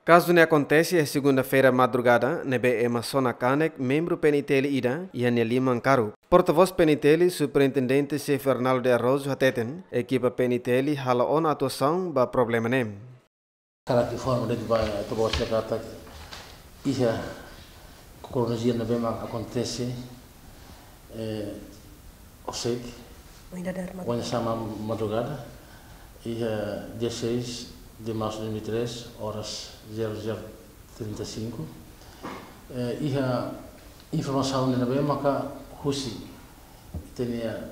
Caso não acontece é segunda-feira madrugada, nebe Ema Sona Kanek, membro PNTL Ida, e Lima Caru. Porta-voz PNTL, superintendente chefe Arnaldo de Arroz Hateten, equipa PNTL hala on atuação ba problema nem. Cara de forma de vai to bos da kata ia cronologia na bema acontece o sei quando chama madrugada ia 16 de março de 2003 horas 00:35 ia informação na bema ka husi tinha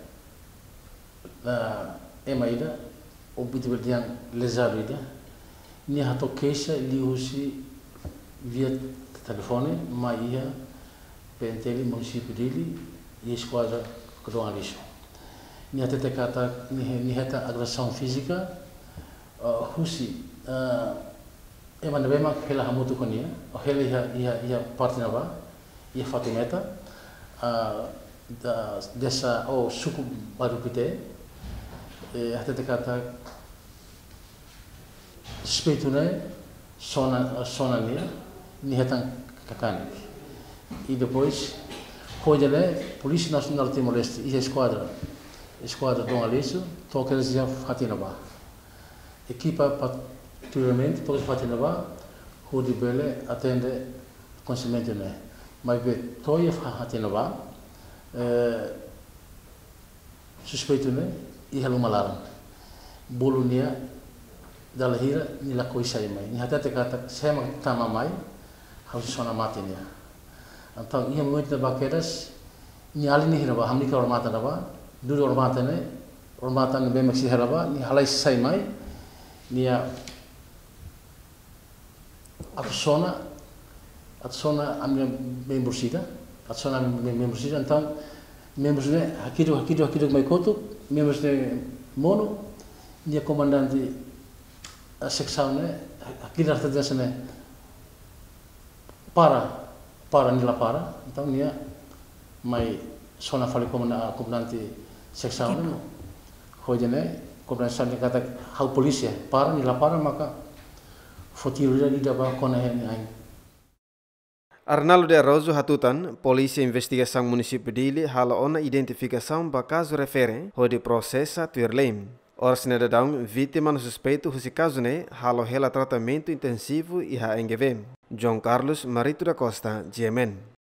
emaida obtido yang lesarida ni hato queixa li husi via telefone ma ia PNTL município dele e esquadra Codão Lixo. Ni até kata ni heta agressão física husi emana bema hela hamutu konia o hela ia parte nava ia fatimeta dessa o suku barupite até kata suspeito né sona ni hetan kakani e depois foi Polícia Nacional de Timor-Leste e a esquadra Dom Aleixo toca eles já fatinaba equipa patrulhamento toca fatinaba o de bele atende conhecimento né mas be toia fatinaba suspeito né e helo malaram bolunia dalahira ni la coisa mai ni até kata sema tama mai harus sona matinya então ia muito da baqueras ni ali ni hiraba hamni ka ormata daba dulu ormata ne bem maxi hiraba ni halai sai mai ni a atsona amnya membursida então membros ne hakido mai koto membros ne mono ni comandante a secção né aqui na cidade né para nila para então nia mai sona fale como na comandante secção né hoje né comandante ne kata hal polícia para nila para maka fotiru dia daba kona ai Arnaldo de Arroz Hatutan, Polícia Investigação Município dele hala ona identificação ba caso refere ho de processa tuerlem. Ors nedadão vítima no suspeito husi caso ne halo hela tratamento intensivo e ha engeve. João Carlos Marito da Costa, GMN.